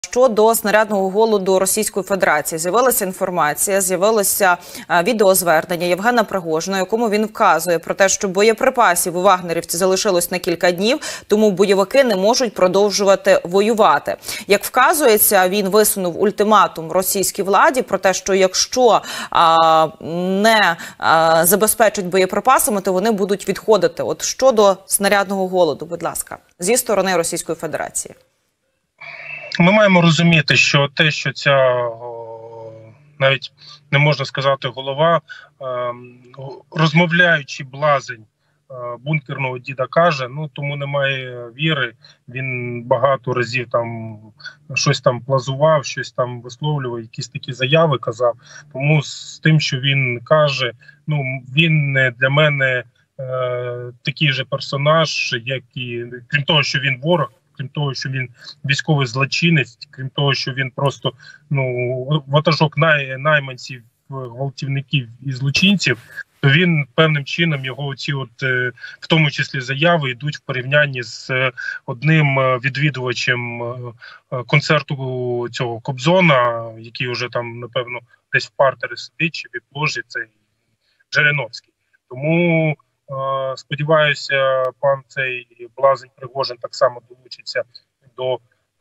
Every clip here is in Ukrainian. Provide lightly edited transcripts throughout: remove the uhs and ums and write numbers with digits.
Щодо снарядного голоду Російської Федерації з'явилася інформація, з'явилося відеозвернення Євгена Пригожина, якому він вказує про те, що боєприпасів у вагнерівці залишилось на кілька днів, тому бойовики не можуть продовжувати воювати. Як вказується, він висунув ультиматум російській владі про те, що якщо не забезпечать боєприпасами, то вони будуть відходити. От щодо снарядного голоду, будь ласка, зі сторони Російської Федерації. Ми маємо розуміти, що те, що ця, навіть не можна сказати голова, розмовляючи блазень бункерного діда каже, ну тому немає віри, він багато разів там щось там плазував, щось там висловлював, якісь такі заяви казав, тому з тим, що він каже, ну він для мене такий же персонаж, як і, крім того, що він ворог, крім того, що він військовий злочинець, крім того, що він просто ватажок найманців, гвалтівників і злочинців, то він певним чином, його ці в тому числі заяви, йдуть в порівнянні з одним відвідувачем концерту цього Кобзона, який вже там, напевно, десь в партері сидить, чи в ложі, це Жириновський. Тому сподіваюся, пан цей блазень Пригожин так само долучиться до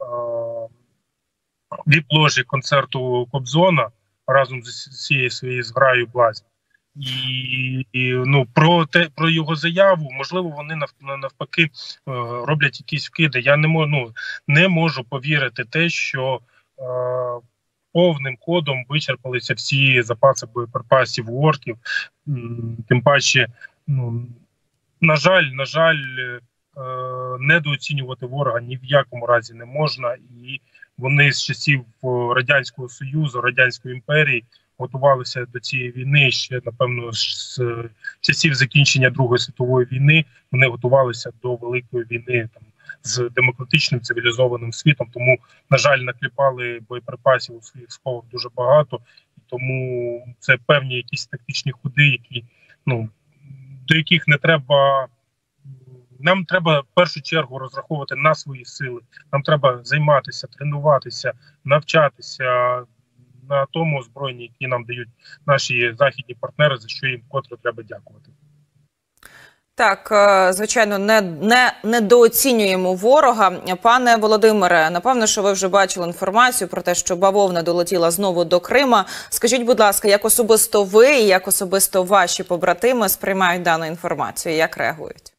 віп-ложі концерту Кобзона разом з цією своєю зграєю блазень. І про його заяву, можливо, вони навпаки роблять якісь вкиди. Я не можу повірити те, що повним ходом вичерпалися всі запаси боєприпасів у орків, тим паче, на жаль, недооцінювати ворога ні в якому разі не можна, і вони з часів Радянського Союзу, Радянської імперії готувалися до цієї війни ще, напевно, з часів закінчення Другої світової війни, вони готувалися до Великої війни там, з демократичним цивілізованим світом, тому, на жаль, накліпали боєприпасів у своїх сховах дуже багато, і тому це певні якісь тактичні ходи, які, до яких не треба. Нам треба в першу чергу розраховувати на свої сили. Нам треба займатися, тренуватися, навчатися на тому озброєнні, які нам дають наші західні партнери, за що їм вкотре треба дякувати. Так, звичайно, не недооцінюємо ворога. Пане Володимире, напевно, що ви вже бачили інформацію про те, що бавовна долетіла знову до Крима. Скажіть, будь ласка, як особисто ви і як особисто ваші побратими сприймають дану інформацію? Як реагують?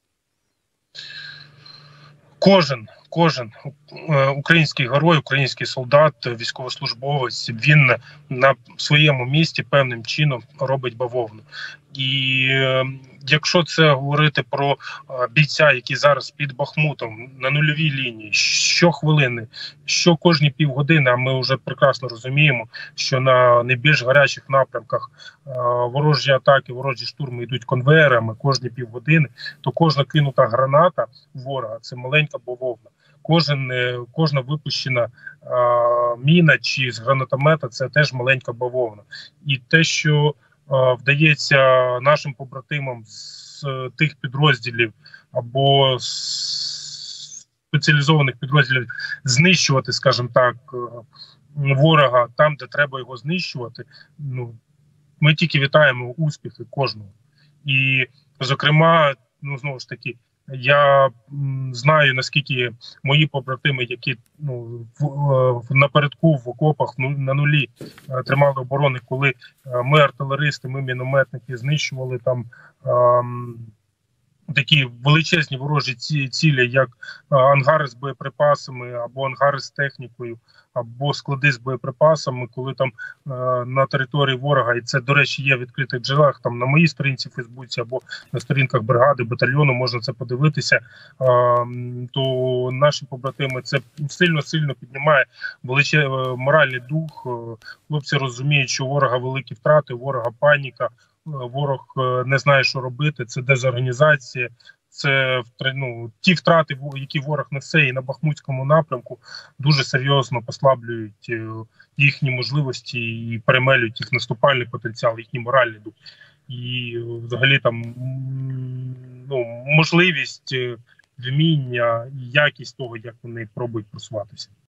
Кожен український герой, український солдат, військовослужбовець, він на своєму місці певним чином робить бавовну. І якщо це говорити про бійця, який зараз під Бахмутом на нульовій лінії, щохвилини, що кожні півгодини, а ми вже прекрасно розуміємо, що на найбільш гарячих напрямках ворожі атаки, ворожі штурми йдуть конвеєрами кожні півгодини, то кожна кинута граната ворога – це маленька бавовна. Кожна випущена міна чи з гранатомета – це теж маленька бавовна. І те, що вдається нашим побратимам з тих підрозділів або з спеціалізованих підрозділів знищувати, скажімо так, ворога там, де треба його знищувати, ми тільки вітаємо успіхи кожного. І, зокрема, знову ж таки, я знаю, наскільки мої побратими, які напередку в окопах на нулі тримали оборони, коли ми артилеристи, ми мінометники знищували там такі величезні ворожі цілі, як ангари з боєприпасами, або ангари з технікою, або склади з боєприпасами, коли там на території ворога, і це, до речі, є в відкритих джерелах, там на моїй сторінці в Фейсбуці, або на сторінках бригади, батальйону, можна це подивитися, то наші побратими, це сильно піднімає моральний дух. Хлопці розуміють, що у ворога великі втрати, у ворога паніка, ворог не знає, що робити, це дезорганізація, це ті втрати, які ворог несе і на Бахмутському напрямку, дуже серйозно послаблюють їхні можливості і перемелюють їх наступальний потенціал, їхній моральний дух. І взагалі там можливість, вміння і якість того, як вони пробують просуватися.